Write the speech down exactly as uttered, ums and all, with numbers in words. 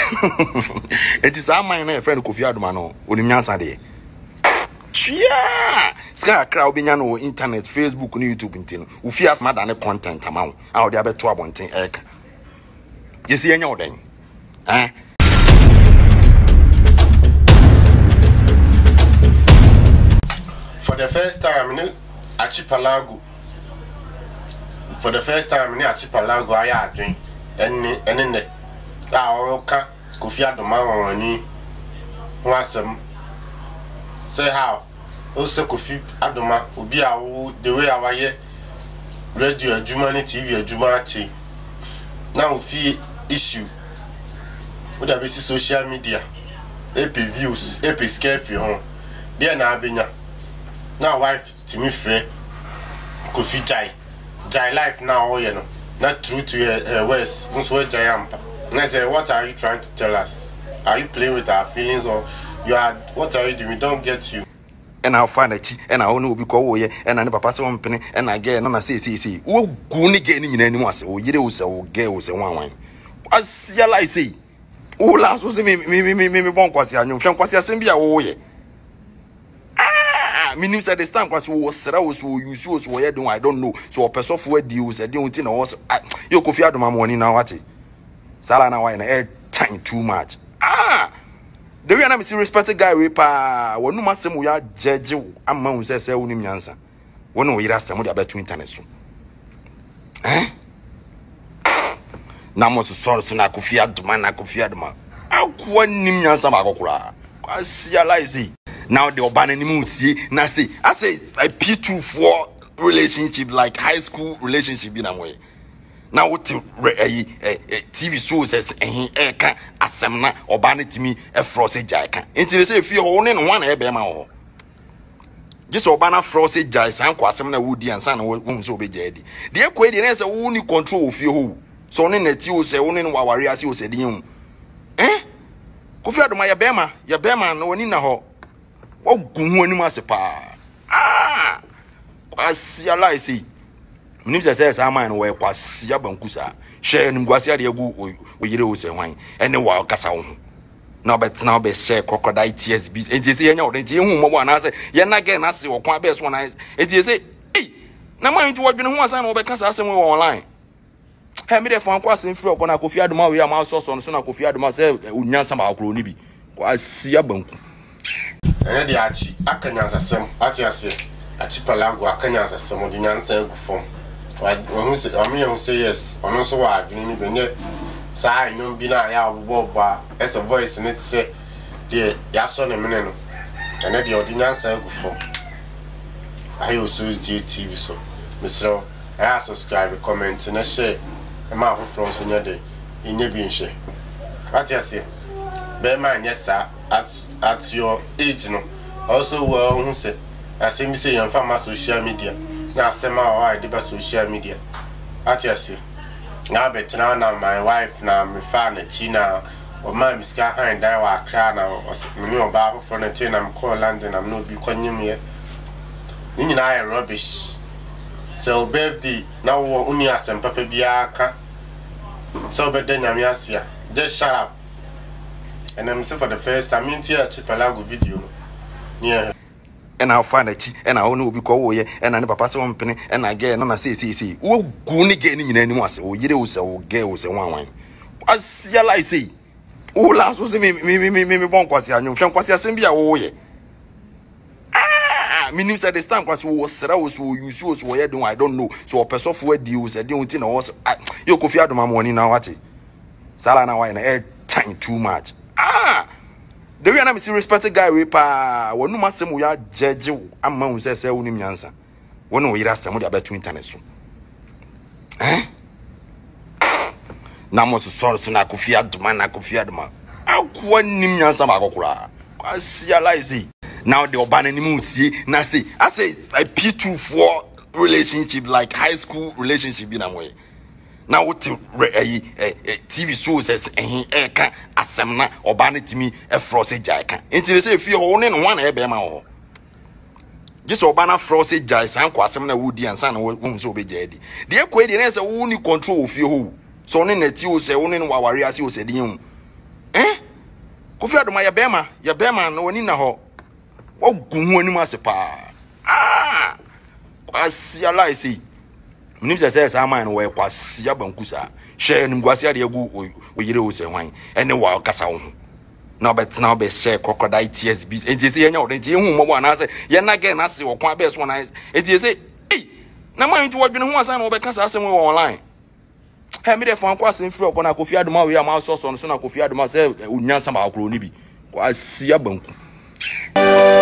It is our mind, a friend Kofi Adoma no, Unimyansa de. Chia! Sky crowd being on internet, Facebook, YouTube, and Ufia smart than a content amount. Out there, two abundant egg. You see any other? Eh? For the first time in Archipalago, for the first time in Archipalago, I had drink and in the Aoka, Kofi Adoma and was some say how also Kofi Adoma will be the way our year radio, Jumani T V, Jumachi. Now, fee issue would have been social media, A P views, A P scare for home. Dear Nabinya. Now, wife, Timmy Frey, Kofi Jai, Jai life now, you know, not true to your words. Muswe Jayampa. And I say, what are you trying to tell us? Are you playing with our feelings or you are, what are you doing? We don't get you. And I'll find a chi, and I will be called, and I never pass one penny, and I get no, I say, see, see, oh, goony getting anymore, or years or girls and one wine. As yell I say, oh, last was me, me, me, me, me, me, one quasi, and you can quasi assembly away. Meaning that the stamp was was who you shows where do I don't know. So a person for deals a don't know also. You Kofi Adoma money now what? Salana wine air time too much. Ah, the way I'm a respected guy we pa when no master we are judge a man who says unim yansa. One way that's some about two internet soon. Eh? Namos source na Kofi Adoma na Kofi Adoma. I want nim yansa magokura. I see a lie. Now the urban animal see, now see, I say a P two four relationship like high school relationship in a way. Now what a T V shows as a can asemna urban to me a frosted jack. Until they say if you're owning one ebema. Just urban frosted jacks and quasemna woody and son won't so be jaddy. The equation is a only control of you. So in the two say only warriors you said you. Eh? Kofi Adoma ya bema, ya bema no ni na ho. Oh, good massapa. Ah, quasi a lie. See, Minister says, I mind where quasi Yabankusa, sharing Guasia de Gu with you say wine, and the wild Cassaon. Now, but now be share crocodile tears bees, and you see, no, the whom one answer, Yan again, I see what quite best one eyes. It is a hey, now mind to what been once I know because I say we online. Have me there for crossing through upon a Kofi Adoma, we are my source on Sona Kofi Adoma, say, Unyansam Alcronibi. Quasi a bunk. And the Archie, I can answer some, what you say, Archipalago, I can answer some of the answer form. I mean, say yes, or no, so I didn't even yet. So I know be now, as a voice, and it say, dear, Yason and Meneno, and then the ordinance form. I also use G T V, so, Mister I subscribe, comment, and I share a mouth of France in your day, in your being share. What you say? Bear mind, yes, sir. At, at your age, no. Also, well, who said, I say, me say, I'm from social media. Now, say, my wife did social media. At your say, now, but now, now, my wife, now, my father, China, or my Miss Car and I were crying now, or me about for the ten, I'm called London, I'm not be calling me. You know, I rubbish. So, baby, now, only as some papa biaka. So, but then I'm here. Just shut up. And I'm saying for the first time in here Archipalago video. Yeah. And I'll find a chi, and I only be called here, and I never pass one penny, and I get no say, see, see, oh, goony getting anymore, or years or girls and one wine. As yell I say, oh, last was me, me, me, me, me, one quasi, and you can quasi assembly away. Ah, meaning that the stamp was was who you shows where do I don't know. So a person for deals, I don't know also. You Kofi Adoma money now, what? Salana wine air time too much. Ah, the way I'm a respected guy we pa when no master we are judge a man who says unim yansa. One way that's some about two internet soon. Eh? Namos source na Kofi Adoma na Kofi Adoma. I want nim yansa magokura. I see a lie. See, now the urban animal see, now see, I say a P two four relationship like high school relationship in a way. Now what to T V shows as a can asemna or ban to me a frosted jack. Until they say if you're owning one ebema. Just urban frosted jacks and quasemna woody and son won't so be jaddy. The equation is a only control of you. So in the two say only warriors you said you. Eh? Kofi Adoma ya bema ya bema no woni na ho wogu hu anim ase pa ah kwasia lai sei mnim se se sa man no we kwasia bankusa hwe nim kwasia de agu oyire wo se hwan ene wa kasa wo na betina be share crocodile tears bis enti se yenya wo enti hu mo na se ye na ge na se wo kwa be so na enti se eh na man nti wadwene hu asa na wo be kasa asem wo online he me de fan kwa sen free okona Kofi Adoma we am so so no so na Kofi Adoma se unyansa ba akro ni bi kwasia banku